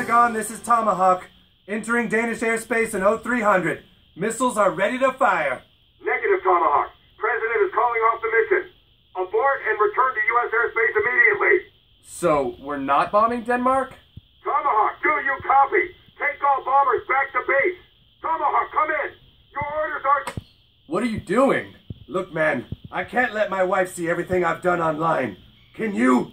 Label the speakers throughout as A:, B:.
A: Pentagon, this is Tomahawk. Entering Danish airspace in 0300. Missiles are ready to fire.
B: Negative, Tomahawk. President is calling off the mission. Abort and return to U.S. airspace immediately.
A: So, we're not bombing Denmark?
B: Tomahawk, do you copy? Take all bombers back to base. Tomahawk, come in. Your orders are...
A: What are you doing? Look, man, I can't let my wife see everything I've done online. Can you?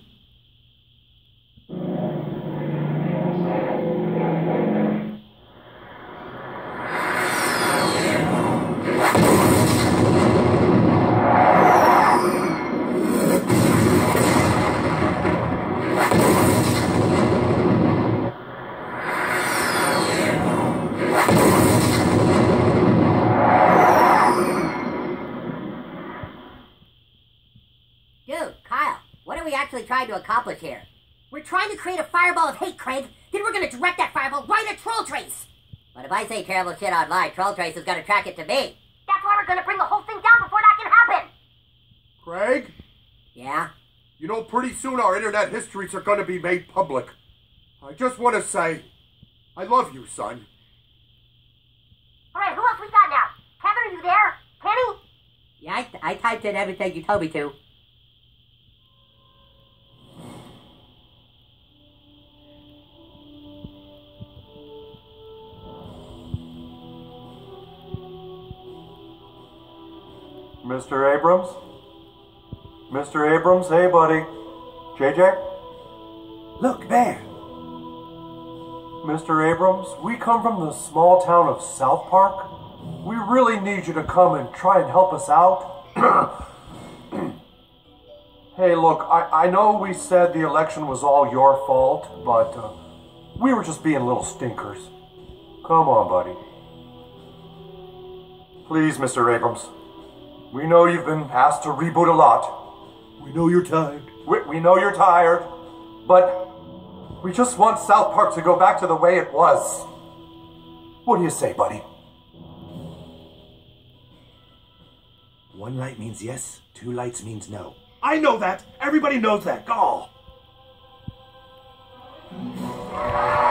C: Dude, Kyle, what are we actually trying to accomplish here? We're trying to create a fireball of hate, Craig. Then we're gonna direct that fireball right at Troll Trace. But if I say terrible shit online, Troll Trace is gonna track it to me. That's why we're gonna bring the whole thing down before that can happen.
A: Craig?
C: Yeah?
A: You know, pretty soon our internet histories are gonna be made public. I just want to say, I love you, son.
C: Alright, who else we got now? Kevin, are you there? Kenny? Yeah, I typed in everything you told me to.
D: Mr. Abrams? Mr. Abrams, hey buddy. JJ?
A: Look, there.
D: Mr. Abrams, we come from the small town of South Park. We really need you to come and try and help us out. Hey, look, I know we said the election was all your fault, but we were just being little stinkers. Come on, buddy. Please, Mr. Abrams. We know you've been asked to reboot a lot.
A: We know you're tired.
D: We know you're tired, but we just want South Park to go back to the way it was. What do you say, buddy?
A: One light means yes, two lights means no. I know that! Everybody knows that! Go!